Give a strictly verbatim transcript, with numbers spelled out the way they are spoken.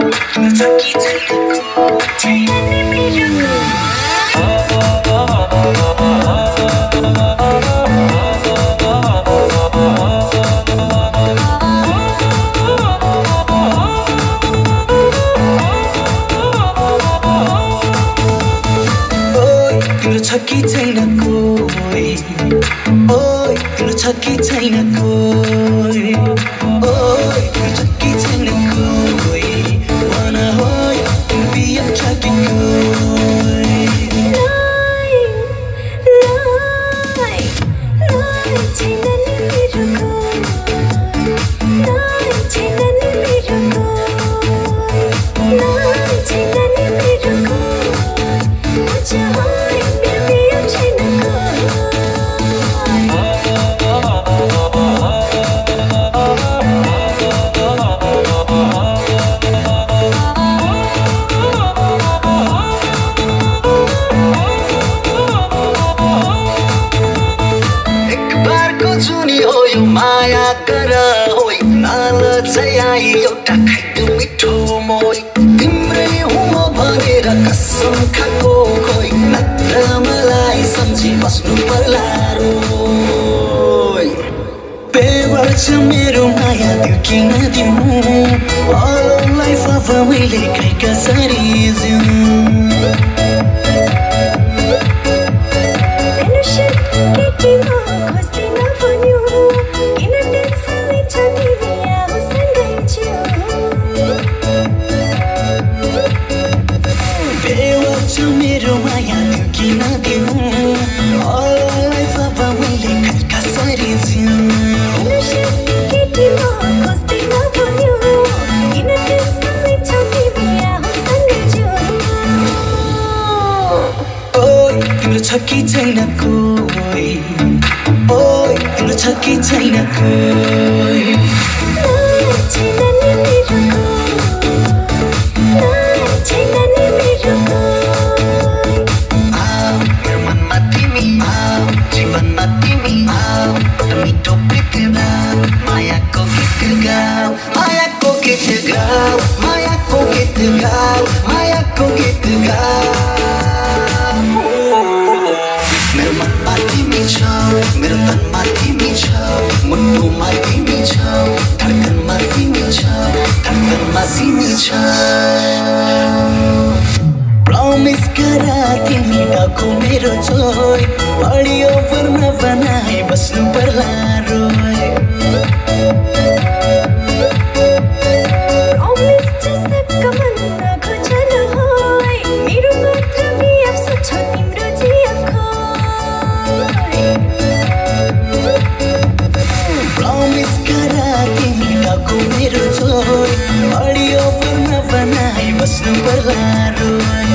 छकी छैन कोही ओइ तिम्रो छकी छैन कोही ओइ तिम्रो छकी छैन कोही भन होइ तिम्रो बिहे छकी कोही लाई लाई लाई छैन नि मेरो कोही लाई छैन नि मेरो कोही लाई छैन नि मेरो कोही अच्छा माया गर होइ नलजाई एउटा खाइदो मिठो मोइ तिम्रै हुँ भनेर कसम खाएको खोइ नत्र मलाई सम्झी बस्नु पर्ला रोइ बेवर छ मेरो माया दिउ किन दिउँ all life of मैले खै कसरी जिउँ मेरो माया दिउ किन दिउँ all life of मैले खै कसरी जिउँ ओइ तिम्रो छकी छैन कोही ओइ तिम्रो छकी छैन कोही छैन नि मेरो कोही छैन नि मेरो कोही मनमा तिमी जीवनमा तिमी मिठो प्रीति मायाको गीत गाऊ मायाको गीत गाऊ मायाको गीत गाऊ मायाको गीत गाऊ मेरो मनमा तिमी छौ मेरो तनमा तिमी छौ मुटुमा तिमी छौ धडकनमा तिमी छौ धडकनमा तिमी छौ प्रमिस गरा तिमी डाको मेरो छोइ बढियो पर्न बनाई बस्नु पर्ला रोइ प्रमिस जस्तै कमन्न खोजन होइ मेरो मात्र बिएफ छ तिम्रो जिएफ खोइ प्रमिस गरा तिमी डाको मेरो छोइ बढियो पर्न बनाई बस्नु पर्ला रोइ